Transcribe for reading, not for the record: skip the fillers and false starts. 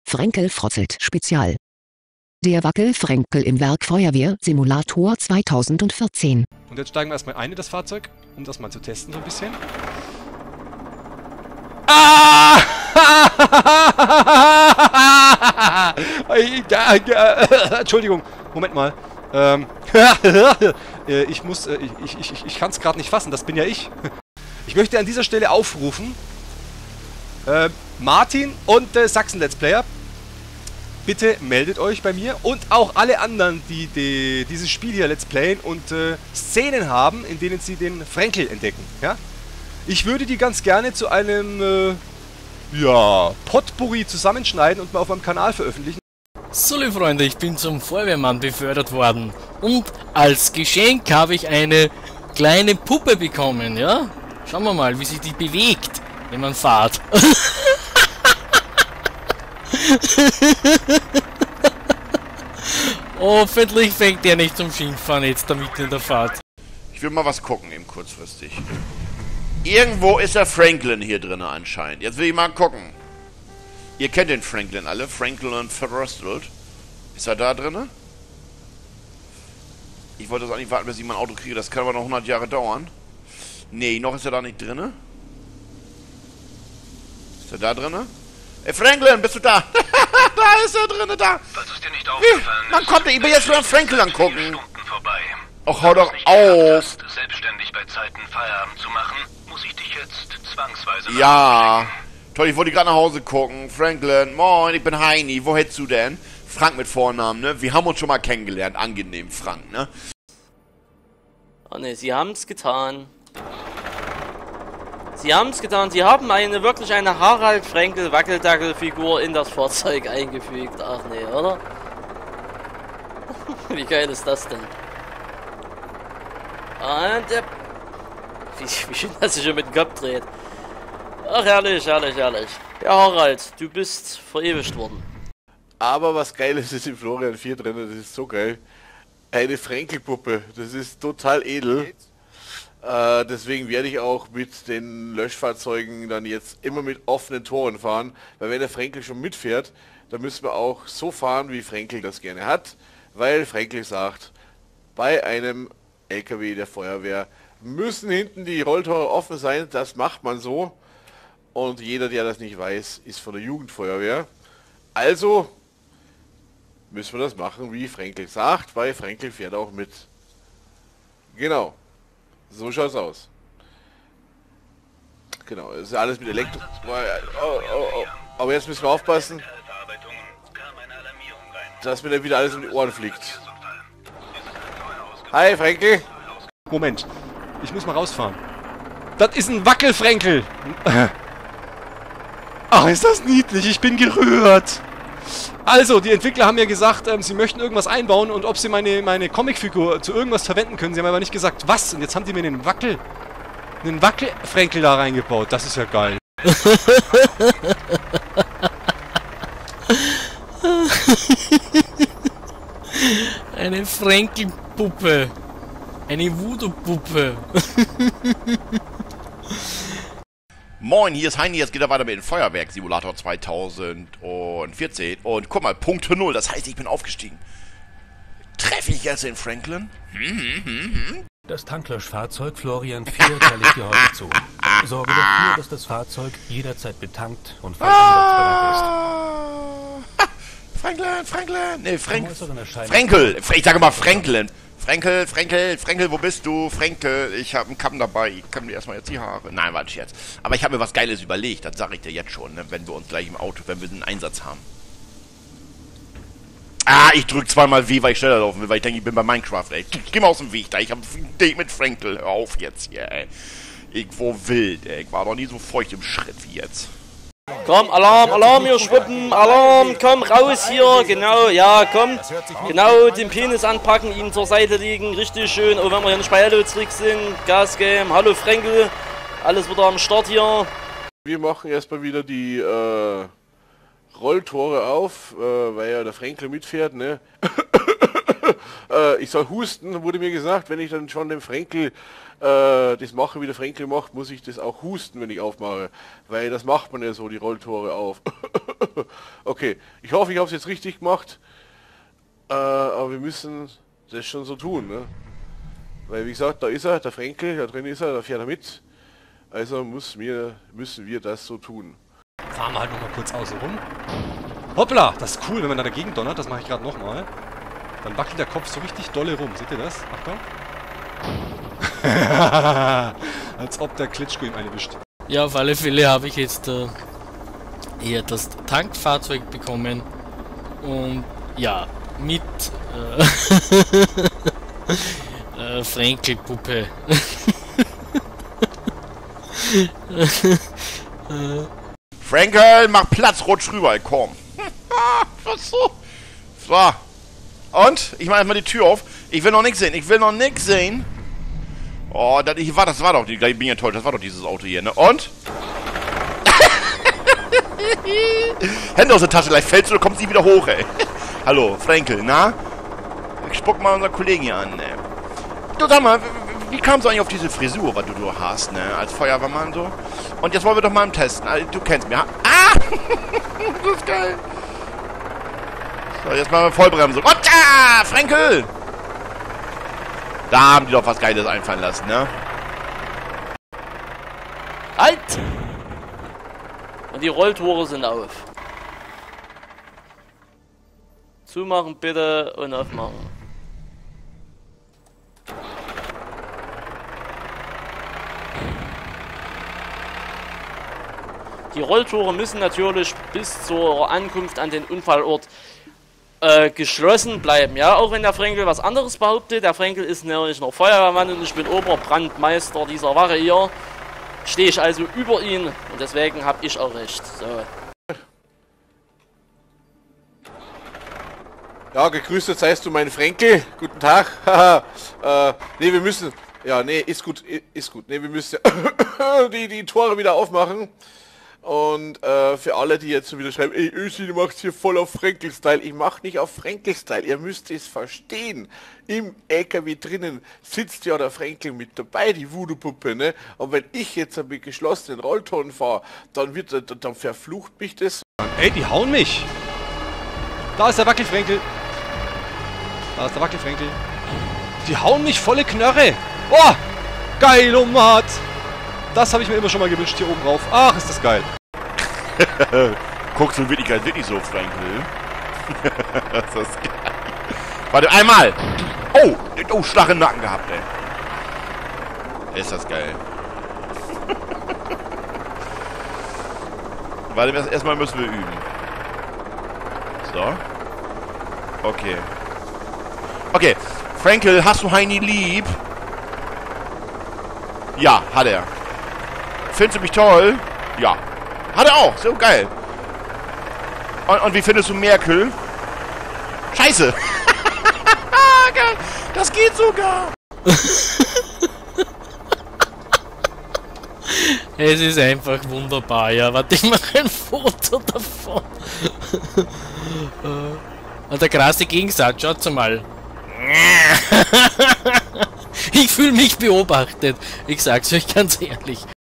Frenkel frotzelt Spezial. Der Wackel-Frenkel im Werk Feuerwehr Simulator 2014. Und jetzt steigen wir erstmal ein in das Fahrzeug, um das mal zu testen so ein bisschen. Ah! Entschuldigung, Moment mal. Ich kann es gerade nicht fassen, das bin ja ich. Ich möchte an dieser Stelle aufrufen, Martin und Sachsen Let's Player, bitte meldet euch bei mir und auch alle anderen, die dieses Spiel hier Let's Playen und Szenen haben, in denen sie den Frenkel entdecken. Ja? Ich würde die ganz gerne zu einem Potpourri zusammenschneiden und mal auf meinem Kanal veröffentlichen. So, liebe Freunde, ich bin zum Feuerwehrmann befördert worden und als Geschenk habe ich eine kleine Puppe bekommen, ja? Schauen wir mal, wie sich die bewegt, wenn man fährt. Hoffentlich fängt der nicht zum Schimpfen jetzt damit in der Fahrt. Ich will mal was gucken, eben kurzfristig. Irgendwo ist der Franklin hier drin anscheinend. Jetzt will ich mal gucken. Ihr kennt den Franklin alle. Franklin Verrostelt. Ist er da drin? Ich wollte das eigentlich warten, bis ich mein Auto kriege. Das kann aber noch 100 Jahre dauern. Nee, noch ist er da nicht drin. Ist er da drin? Ey Franklin, bist du da? Da ist er drin, da. Was ist dir nicht aufgefallen? Man kommt, ich will jetzt nur Franklin angucken. Vorbei. Ach, hau doch auf. Selbstständig bei Zeiten Feierabend zu machen, muss ich dich jetzt zwangsweise ja. Toll, ich wollte gerade nach Hause gucken. Franklin, moin, ich bin Heini. Wo hättest du denn? Frank mit Vornamen, ne? Wir haben uns schon mal kennengelernt. Angenehm, Frank, ne? Oh ne, sie haben es getan. Sie haben es getan. Sie haben wirklich eine Harald Frenkel Wackeldackel-Figur in das Fahrzeug eingefügt. Ach nee, oder? Wie geil ist das denn? Und wie schön, dass sich schon mit dem Kopf dreht. Ach, herrlich, herrlich, herrlich. Ja, Harald, du bist verewigt worden. Aber was Geiles ist im Florian 4 drin, das ist so geil. Eine Frenkelpuppe, das ist total edel. Deswegen werde ich auch mit den Löschfahrzeugen dann jetzt immer mit offenen Toren fahren. Weil wenn der Frenkel schon mitfährt, dann müssen wir auch so fahren, wie Frenkel das gerne hat. Weil Frenkel sagt, bei einem LKW der Feuerwehr müssen hinten die Rolltore offen sein. Das macht man so. Und jeder, der das nicht weiß, ist von der Jugendfeuerwehr. Also müssen wir das machen, wie Frenkel sagt, weil Frenkel fährt auch mit. Genau. So schaut's aus. Genau, es ist alles mit Elektro... Oh. Aber jetzt müssen wir aufpassen, dass mir dann wieder alles um die Ohren fliegt. Hi, Frenkel. Moment, ich muss mal rausfahren. Das ist ein Wackelfrenkel. Ach, ist das niedlich, ich bin gerührt. Also, die Entwickler haben ja gesagt, sie möchten irgendwas einbauen und ob sie meine Comicfigur zu irgendwas verwenden können. Sie haben aber nicht gesagt, was. Und jetzt haben die mir einen Wackelfrenkel da reingebaut. Das ist ja geil. Eine Frenkelpuppe. Eine Voodoo-Puppe. Moin, hier ist Heini, jetzt geht er weiter mit dem Feuerwerk Simulator 2014. Und guck mal, Punkt 0, das heißt, ich bin aufgestiegen. Treffe ich jetzt den Franklin? Das Tanklöschfahrzeug Florian 4 teile ich dir heute zu. Sorge dafür, dass das Fahrzeug jederzeit betankt und voll einsatzbereit ist. Franklin! Nee, Frenkel! Ich sage mal Franklin! Frenkel, wo bist du? Frenkel, ich habe einen Kamm dabei. Ich kann mir erstmal jetzt die Haare. Nein, warte jetzt. Aber ich habe mir was Geiles überlegt, das sage ich dir jetzt schon, ne? Wenn wir uns gleich im Auto, wenn wir den Einsatz haben. Ah, ich drück zweimal W, weil ich schneller laufen will, weil ich denke, ich bin bei Minecraft, ey. Geh mal aus dem Weg da, ich habe ein Date mit Frenkel. Hör auf jetzt hier, ey. Irgendwo wild, ey. Ich war doch nie so feucht im Schritt wie jetzt. Komm, Alarm, ihr Schwuppen, Alarm, komm raus hier, genau, ja, komm, genau, den Penis anpacken, ihn zur Seite legen, richtig schön, oh, wenn wir hier nicht bei Hello-Tricks sind, Gas geben, hallo Frenkel, alles wieder am Start hier. Wir machen erstmal wieder die Rolltore auf, weil ja der Frenkel mitfährt, ne? ich soll husten, wurde mir gesagt, wenn ich dann schon dem Frenkel das mache, wie der Frenkel macht, muss ich das auch husten, wenn ich aufmache. Weil das macht man ja so, die Rolltore auf. Okay, ich hoffe, ich habe es jetzt richtig gemacht. Aber wir müssen das schon so tun, ne? Weil wie gesagt, da ist er, der Frenkel, da drin ist er, da fährt er mit. Also müssen wir das so tun. Fahren wir halt noch mal kurz außen rum. Hoppla, das ist cool, wenn man da dagegen donnert. Das mache ich gerade nochmal. Dann wackelt der Kopf so richtig dolle rum. Seht ihr das? Achtung. Als ob der Klitschko ihm eine wischt. Ja, auf alle Fälle habe ich jetzt eher das Tankfahrzeug bekommen. Und ja, mit Frenkelpuppe. Frenkel, mach Platz, rutsch rüber, komm. Was so? So. Und? Ich mach erstmal die Tür auf. Ich will noch nichts sehen. Oh, das war doch, ich bin enttäuscht, das war doch dieses Auto hier, ne? Und? Hände aus der Tasche, gleich fällst du, kommst nie wieder hoch, ey. Hallo, Frenkel, na? Ich spuck mal unseren Kollegen hier an, ne? Du, sag mal, wie kamst du eigentlich auf diese Frisur, was du hast, ne? Als Feuerwehrmann so? Und jetzt wollen wir doch mal testen. Du kennst mich, ha? Ah! Das ist geil. So, jetzt mal Vollbremse. Otscha! Frenkel! Da haben die doch was Geiles einfallen lassen, ne? Halt! Und die Rolltore sind auf. Zumachen bitte und aufmachen. Die Rolltore müssen natürlich bis zur Ankunft an den Unfallort geschlossen bleiben, ja, auch wenn der Frenkel was anderes behauptet. Der Frenkel ist nämlich noch Feuerwehrmann und ich bin Oberbrandmeister dieser Wache hier. Stehe ich also über ihn und deswegen habe ich auch recht. So. Ja, gegrüßt seist du, mein Frenkel. Guten Tag. Nee, wir müssen... Ja, nee, ist gut. Nee, wir müssen die Tore wieder aufmachen. Und für alle, die jetzt so wieder schreiben, ey, Ösi, du machst hier voll auf Frenkel-Style. Ich mach nicht auf Frenkel-Style. Ihr müsst es verstehen. Im LKW drinnen sitzt ja der Frenkel mit dabei, die Voodoo-Puppe, ne? Und wenn ich jetzt mit geschlossenen Rolltoren fahre, dann verflucht mich das. Ey, die hauen mich. Da ist der Wackelfrenkel. Die hauen mich volle Knarre. Oh, geil, oh Mann. Das habe ich mir immer schon mal gewünscht hier oben drauf. Ach, ist das geil. Guckst du wirklich so, Frenkel? Das ist geil. Warte, einmal! Oh, Schlag im Nacken gehabt, ey. Ist das geil. Warte, erstmal müssen wir üben. So. Okay. Okay. Frenkel, hast du Heini lieb? Ja, hat er. Findest du mich toll? Ja. Hat er auch. So geil. Und wie findest du Merkel? Scheiße. Das geht sogar. Es ist einfach wunderbar, ja. Warte, ich mache ein Foto davon. Und der krasse Gegensatz, schaut mal. Ich fühle mich beobachtet. Ich sag's euch ganz ehrlich.